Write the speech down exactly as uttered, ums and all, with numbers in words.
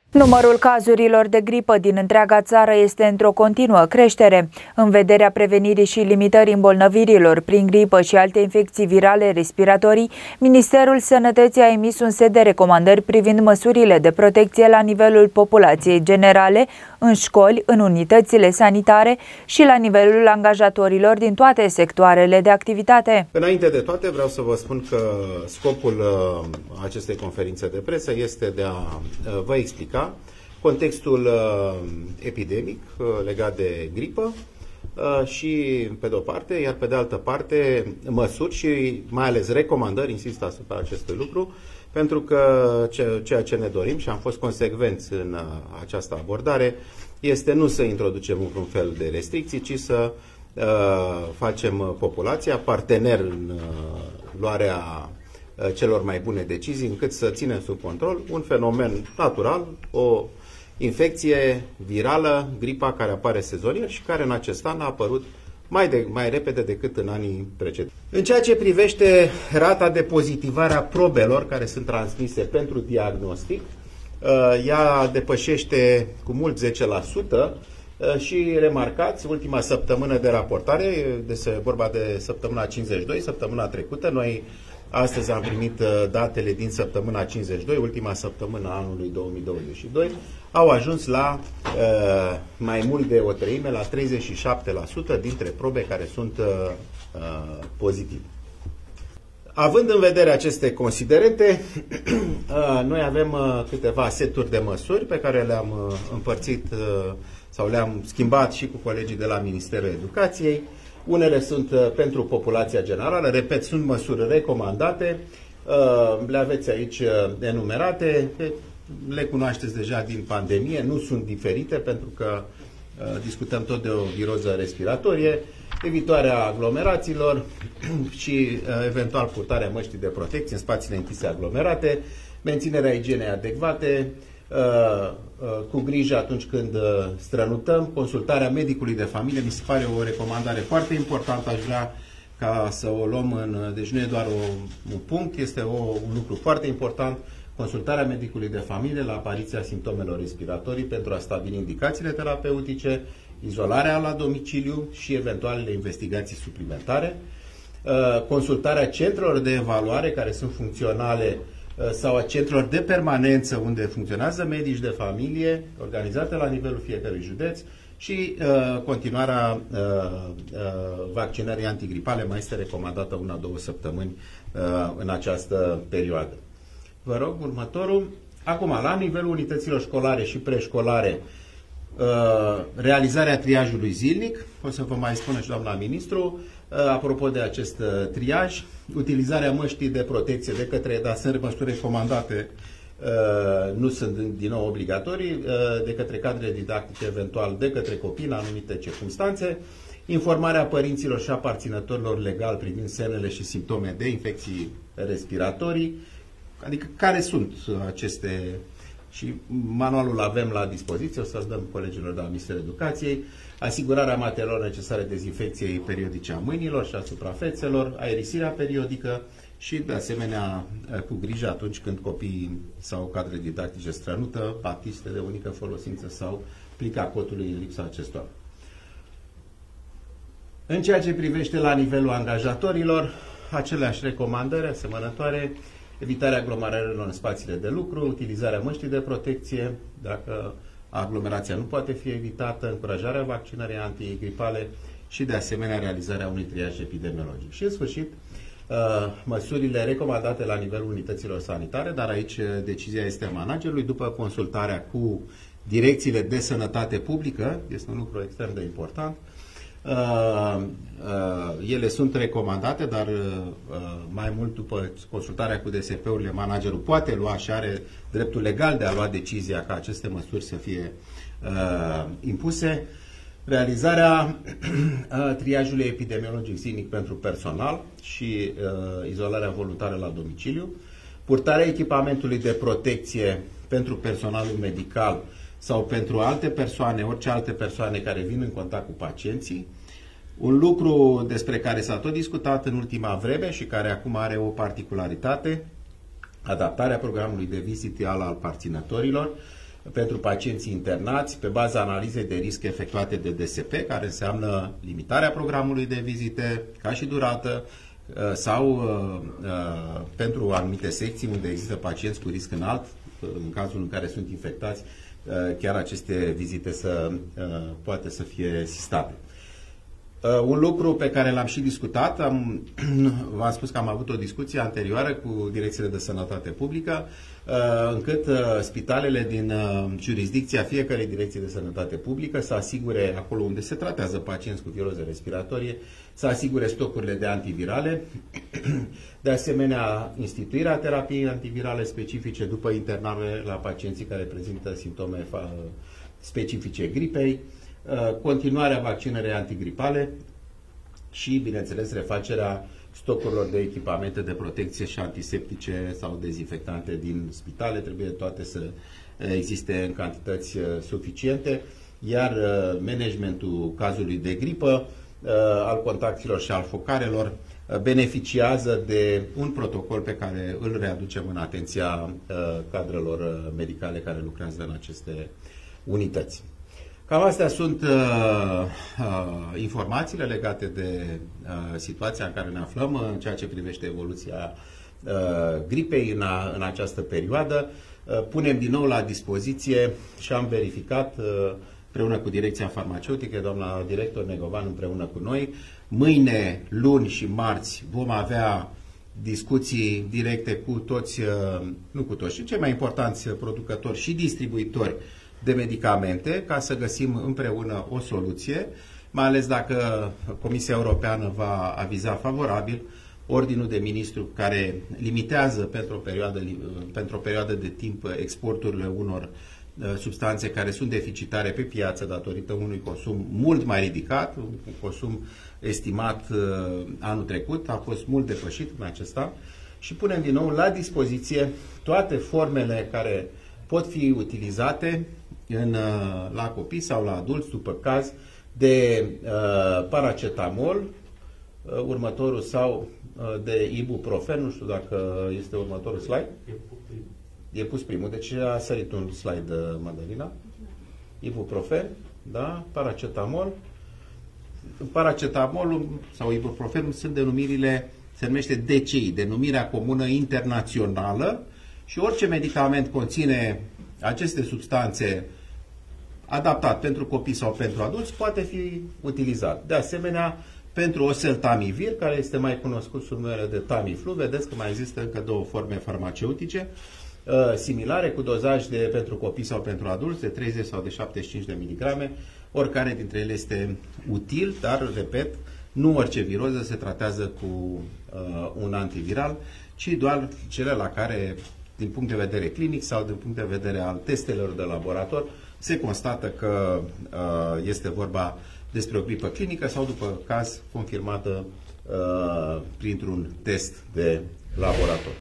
Numărul cazurilor de gripă din întreaga țară este într-o continuă creștere. În vederea prevenirii și limitării îmbolnăvirilor prin gripă și alte infecții virale respiratorii, Ministerul Sănătății a emis un set de recomandări privind măsurile de protecție la nivelul populației generale, în școli, în unitățile sanitare și la nivelul angajatorilor din toate sectoarele de activitate. Înainte de toate, vreau să vă spun că scopul acestei conferințe de presă este de a vă explica contextul uh, epidemic uh, legat de gripă uh, și pe de o parte, iar pe de altă parte măsuri și mai ales recomandări, insist asupra acestui lucru, pentru că ce, ceea ce ne dorim și am fost consecvenți în uh, această abordare este nu să introducem un fel de restricții, ci să uh, facem populația partener în uh, luarea uh, celor mai bune decizii, încât să ținem sub control un fenomen natural, o infecție virală, gripa, care apare sezonier și care în acest an a apărut mai, de, mai repede decât în anii precedenți. În ceea ce privește rata de pozitivare a probelor care sunt transmise pentru diagnostic, ea depășește cu mult zece la sută și remarcați, ultima săptămână de raportare, este vorba de săptămâna cincizeci și doi, săptămâna trecută, noi astăzi am primit datele din săptămâna cincizeci și doi, ultima săptămână a anului două mii douăzeci și doi, au ajuns la uh, mai mult de o treime, la treizeci și șapte la sută dintre probe care sunt uh, uh, pozitive. Având în vedere aceste considerente, uh, noi avem uh, câteva seturi de măsuri pe care le-am uh, împărțit uh, sau le-am schimbat și cu colegii de la Ministerul Educației. Unele sunt uh, pentru populația generală, repet, sunt măsuri recomandate, uh, le aveți aici uh, enumerate, le cunoașteți deja din pandemie, nu sunt diferite pentru că uh, discutăm tot de o viroză respiratorie, evitarea aglomerațiilor și uh, eventual purtarea măștii de protecție în spațiile închise aglomerate, menținerea igienei adecvate, uh, uh, cu grijă atunci când uh, strănutăm, consultarea medicului de familie, mi se pare o recomandare foarte importantă, aș vrea ca să o luăm în, deci nu e doar o, un punct, este o, un lucru foarte important, consultarea medicului de familie la apariția simptomelor respiratorii pentru a stabili indicațiile terapeutice, izolarea la domiciliu și eventualele investigații suplimentare, consultarea centrelor de evaluare care sunt funcționale sau a centrelor de permanență unde funcționează medici de familie, organizate la nivelul fiecărui județ și uh, continuarea uh, uh, vaccinării antigripale mai este recomandată una-două săptămâni uh, în această perioadă. Vă rog, următorul. Acum, la nivelul unităților școlare și preșcolare, realizarea triajului zilnic, o să vă mai spună și doamna ministru, apropo de acest triaj, utilizarea măștii de protecție de către, dar sunt măsuri recomandate, nu sunt din nou obligatorii, de către cadre didactice, eventual de către copii în anumite circunstanțe, informarea părinților și aparținătorilor legal privind semnele și simptome de infecții respiratorii, adică care sunt aceste, și manualul avem la dispoziție, o să-l dăm colegilor de la Ministerul Educației, asigurarea materialelor necesare dezinfecției periodice a mâinilor și a suprafețelor, aerisirea periodică și, de asemenea, cu grijă atunci când copiii sau cadre didactice strănută, batiste de unică folosință sau plica cotului în lipsa acestora. În ceea ce privește la nivelul angajatorilor, aceleași recomandări asemănătoare, evitarea aglomerărilor în spațiile de lucru, utilizarea măștii de protecție, dacă aglomerația nu poate fi evitată, încurajarea vaccinării antigripale și, de asemenea, realizarea unui triaj epidemiologic. Și, în sfârșit, măsurile recomandate la nivelul unităților sanitare, dar aici decizia este a managerului, după consultarea cu direcțiile de sănătate publică, este un lucru extrem de important. Uh, uh, ele sunt recomandate, dar uh, mai mult după consultarea cu D S P-urile, managerul poate lua și are dreptul legal de a lua decizia ca aceste măsuri să fie uh, impuse. Realizarea uh, triajului epidemiologic zilnic pentru personal și uh, izolarea voluntară la domiciliu, purtarea echipamentului de protecție pentru personalul medical sau pentru alte persoane, orice alte persoane care vin în contact cu pacienții. Un lucru despre care s-a tot discutat în ultima vreme și care acum are o particularitate, adaptarea programului de vizite al aparținătorilor pentru pacienții internați pe baza analizei de risc efectuate de D S P, care înseamnă limitarea programului de vizite ca și durată, sau uh, pentru anumite secții unde există pacienți cu risc înalt, în cazul în care sunt infectați, uh, chiar aceste vizite să uh, poate să fie sistate. Uh, un lucru pe care l-am și discutat, am, v-am spus că am avut o discuție anterioară cu direcțiile de sănătate publică, uh, încât uh, spitalele din uh, jurisdicția fiecărei direcții de sănătate publică să asigure, acolo unde se tratează pacienți cu viroze respiratorie, să asigure stocurile de antivirale, de asemenea instituirea terapiei antivirale specifice după internare la pacienții care prezintă simptome specifice gripei, continuarea vaccinării antigripale și, bineînțeles, refacerea stocurilor de echipamente de protecție și antiseptice sau dezinfectante din spitale. Trebuie toate să existe în cantități suficiente, iar managementul cazului de gripă, al contactilor și al focarelor beneficiază de un protocol pe care îl readucem în atenția cadrelor medicale care lucrează în aceste unități. Cam astea sunt uh, uh, informațiile legate de uh, situația în care ne aflăm în ceea ce privește evoluția uh, gripei în, a, în această perioadă. Uh, punem din nou la dispoziție și am verificat uh, împreună cu Direcția Farmaceutică, doamna director Negovan împreună cu noi. Mâine, luni și marți vom avea discuții directe cu toți, uh, nu cu toți, cei mai importanți producători și distribuitori de medicamente, ca să găsim împreună o soluție, mai ales dacă Comisia Europeană va aviza favorabil ordinul de ministru care limitează pentru o perioadă, pentru o perioadă de timp exporturile unor substanțe care sunt deficitare pe piață datorită unui consum mult mai ridicat, un consum estimat anul trecut, a fost mult depășit în acest an, și punem din nou la dispoziție toate formele care pot fi utilizate în, la copii sau la adulți, după caz, de uh, paracetamol, uh, următorul, sau uh, de ibuprofen, nu știu dacă este următorul slide. E pus primul, deci a sărit un slide, uh, Madalina. Ibuprofen, da, paracetamol. Paracetamolul sau ibuprofenul sunt denumirile, se numește D C I, denumirea comună internațională, și orice medicament conține aceste substanțe adaptat pentru copii sau pentru adulți poate fi utilizat. De asemenea, pentru oseltamivir, care este mai cunoscut sub numele de Tamiflu, vedeți că mai există încă două forme farmaceutice uh, similare, cu dozaj de pentru copii sau pentru adulți de treizeci sau de șaptezeci și cinci de miligrame. Oricare dintre ele este util, dar, repet, nu orice viroză se tratează cu uh, un antiviral, ci doar cele la care, din punct de vedere clinic sau din punct de vedere al testelor de laborator, se constată că uh, este vorba despre o gripă clinică sau, după caz, confirmată uh, printr-un test de laborator.